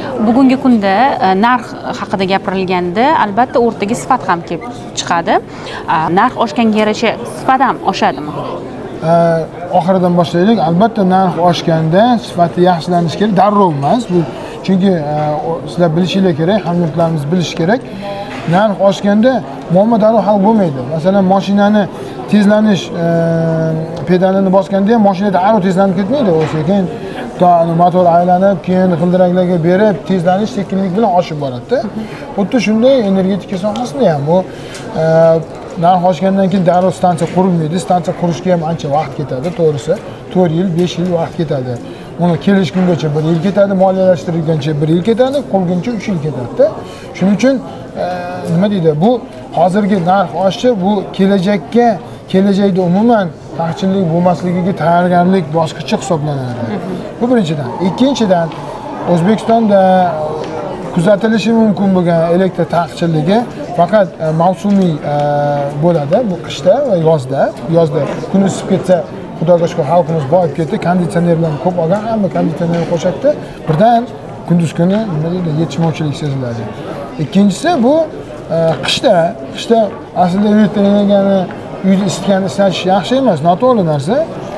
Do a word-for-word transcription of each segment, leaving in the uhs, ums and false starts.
Bugungi kunda narx haqida gapirilganda, albatta o'rtaga sifat ham kelib chiqadi. Narx oshganga yarasha sifat ham oshadimi? Oxiridan boshlaylik. Albatta narx oshganda sifati yaxshilanishi kerak, darrov emas. Bu chunki sizlar bilishingiz kerak, hamyurtlarimiz bilishi kerak. Narx oshganda muammo darrov hal bo'lmaydi. Masalan, mashinani tezlanish pedalini bosganda ham mashina darrov tezlanib ketmaydi. O sekin motor aylanib, keyin g'ildiraklarga berib, tezlanish sekinlik bilan oshib boradi-da. Xuddi shunday energetika sohasida ham bu narx oshgandan keyin darrov stansiya qurilmaydi. Stansiya qurishga ham ancha vaqt ketadi, to'g'risi. to'rt yil, besh yil vaqt ketadi. Uni kelish kungacha bir yil ketadi, moliyalashtirilguncha bir yil ketadi, qolguncha uch yil ketadi-da. Shuning uchun nima deydi? Bu hozirgi narx oshishi bu kelajakka, kelajakda umuman taqchillik bo'lmasligiga tayyorgarlik bosqichi hisoblanadi. Bu birinchidan. Ikkinchidan, O'zbekistonda kuzatilishi mumkin bo'lgan elektr taqchilligi faqat mavsumiy bo'ladi. Bu qishda va yozda. Yozda kun isib ketsa, Xudoga shukr, xalqimiz boyib ketdi, konditsionerlarni ko'p olgan, hamma konditsioner qo'shadi. Birdan kunduz kuni nima deydi, yetishmovchilik seziladi. Ikkinchisi bu qishda, qishda aslida elektr energiyani uyda isitgan isitish yaxshi emas, noto'g'ri narsa.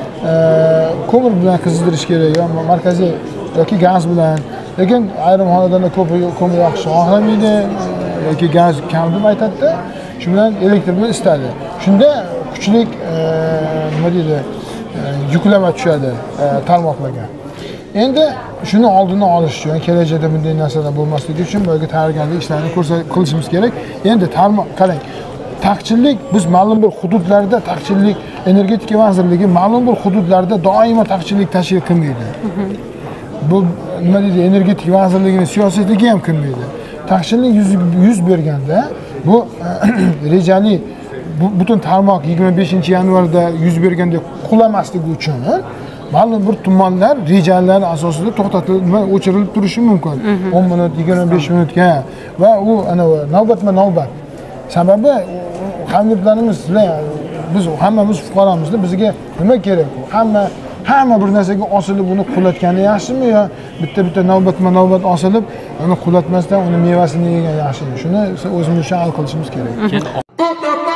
Ko'mir bilan qizdirish kerak yoki markaziy yoki gaz bilan. Lekin ayrim holatlarda ko'p ko'mir yoqish xohlamaydi yoki gaz kam deb aytadi-da. Shu bilan elektr bilan isitadi. Shunda kuchlik nima deydi, yuklama tushadi tarmoqlarga. Endi shuni oldini olish uchun, kelajakda bunday narsalar bo'lmasligi uchun bo'lgan tayyorgarlik ishlarini qilishimiz kerak. Endi tarmoq qarang. Taqchillik biz ma'lum bir hududlarda taqchillik energetika vazirligi ma'lum bir hududlarda doimo taqchillik tashkil qilmaydi. Bu nima deydi, energetika vazirligining siyosatligi ham qilmaydi. Taqchillik yuz berganda bu rejali butun tarmoq yigirma beshinchi yanvarda yuz berganda qulamasligi uchun ma'lum bir tumanlar rejalar asosida to'xtatilib, o'chirilib turishi mumkin. o'n minut, yigirma besh minutga va u ana navbatma-navbat. Sababi hamyurtlarimiz, biz hammamiz fuqaromizda, bizga nima kerak? Hamma hamma bir narsaga osilib uni qulatgani yaxshimi yo bitta-bitta navbatma-navbat osilib, uni qulatmasdan uni mevasini yegan yaxshimi? Shuni o'zimiz uchun hal qilishimiz kerak.